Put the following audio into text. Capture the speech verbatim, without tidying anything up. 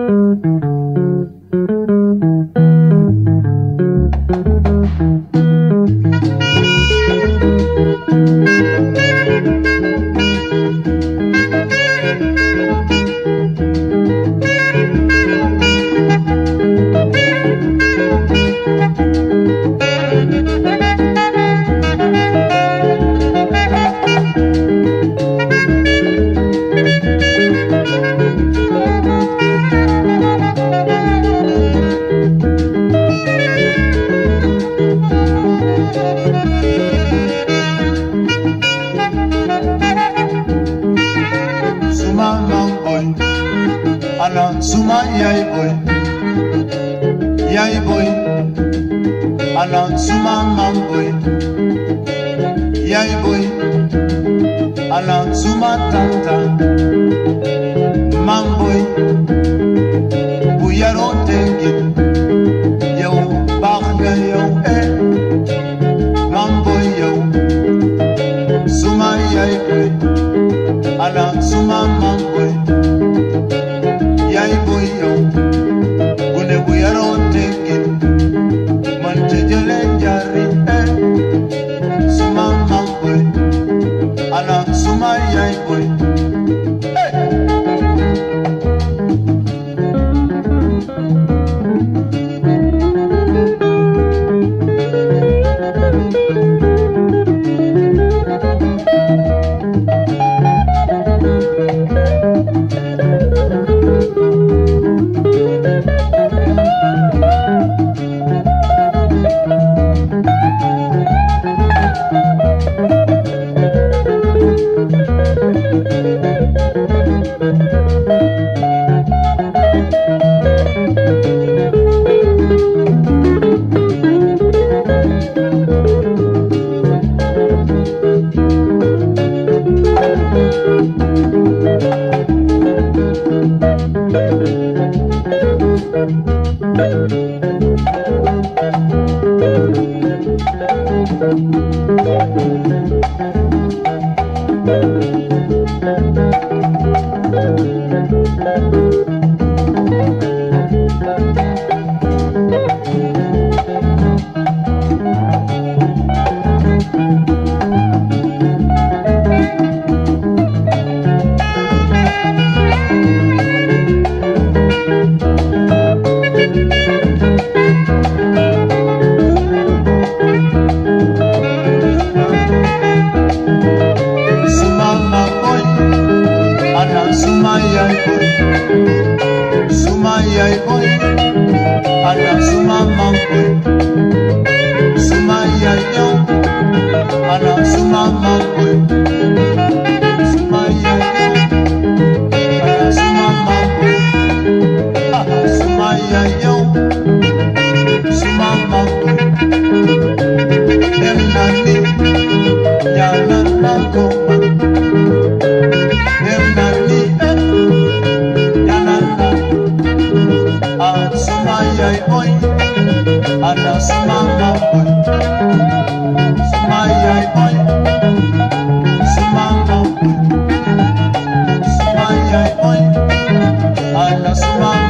Ana suma yai boy, yai boy. Ana suma mam boy, yai boy. Ana suma tanta, mam boy. Buyaro tengi, yo banga yo eh, mam boy yo. Suma yai boy, ana suma mam boy. Yai boy yo, une buyaro tengi, mante jele jari eh, suma mam boy, ana suma yai boy. Suma yai boy, suma yai boy, ana suma mam boy, suma yai yo, ana suma mam boy, suma yai yo, ana suma mam boy, aha suma yai yo, suma mam boy, dem nani, ya na na koma, dem nani. Suma yai boy, ana suma mam boy, suma yai boy, suma mam boy, suma yai boy, ana suma.